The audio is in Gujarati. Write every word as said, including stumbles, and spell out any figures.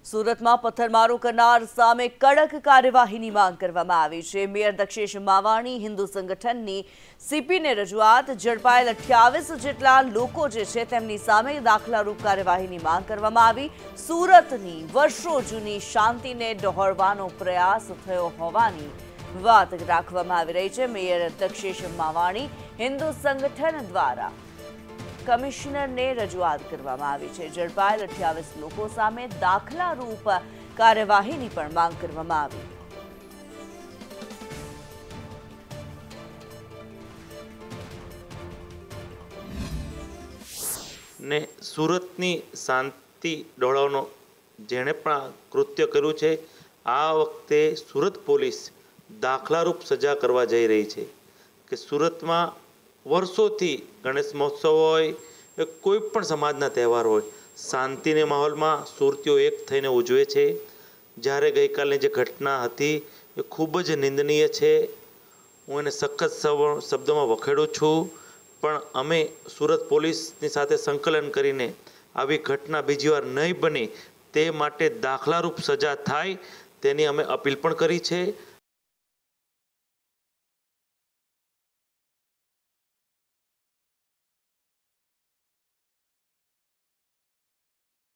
સુરતમાં પથ્થરમારો કરનાર સામે કડક કાર્યવાહીની માંગ કરવામાં આવી છે। મેયર દક્ષેશ માવાણી હિન્દુ સંગઠનની સીપીને રજૂઆત ઝડપાયેલ અઠ્યાવીસ જેટલા લોકો જે છે તેમની સામે દાખલારૂપ કાર્યવાહીની માંગ કરવામાં આવી। સુરતની વર્ષો જૂની શાંતિને ડહોળવાનો પ્રયાસ થયો હોવાની વાત રાખવામાં આવી રહી છે। મેયર દક્ષેશ માવાણી હિન્દુ સંગઠન દ્વારા કમિશનર ને રજૂઆત કરવામાં આવી છે। ઝડપાયેલ અઠ્યાવીસ લોકો સામે દાખલારૂપ કાર્યવાહીની પણ માંગ કરવામાં આવી। ને સુરતની શાંતિ ડહોળવાનો જેણે પણ કૃત્ય કર્યું છે આ વખતે સુરત પોલીસ દાખલારૂપ સજા કરવા જઈ રહી છે કે સુરતમાં વર્ષોથી ગણેશ મહોત્સવ હોય કે કોઈ પણ સમાજના તહેવાર હોય શાંતિના માહોલમાં સુરતીઓ એક થઈને ઉજવે છે। જ્યારે ગઈકાલની જે ઘટના હતી એ ખૂબ જ નિંદનીય છે। હું એને સખત શબ્દોમાં વખેડું છું, પણ અમે સુરત પોલીસની સાથે સંકલન કરીને આવી ઘટના બીજી વાર નહીં બને તે માટે દાખલારૂપ સજા થાય તેની અમે અપીલ પણ કરી છે।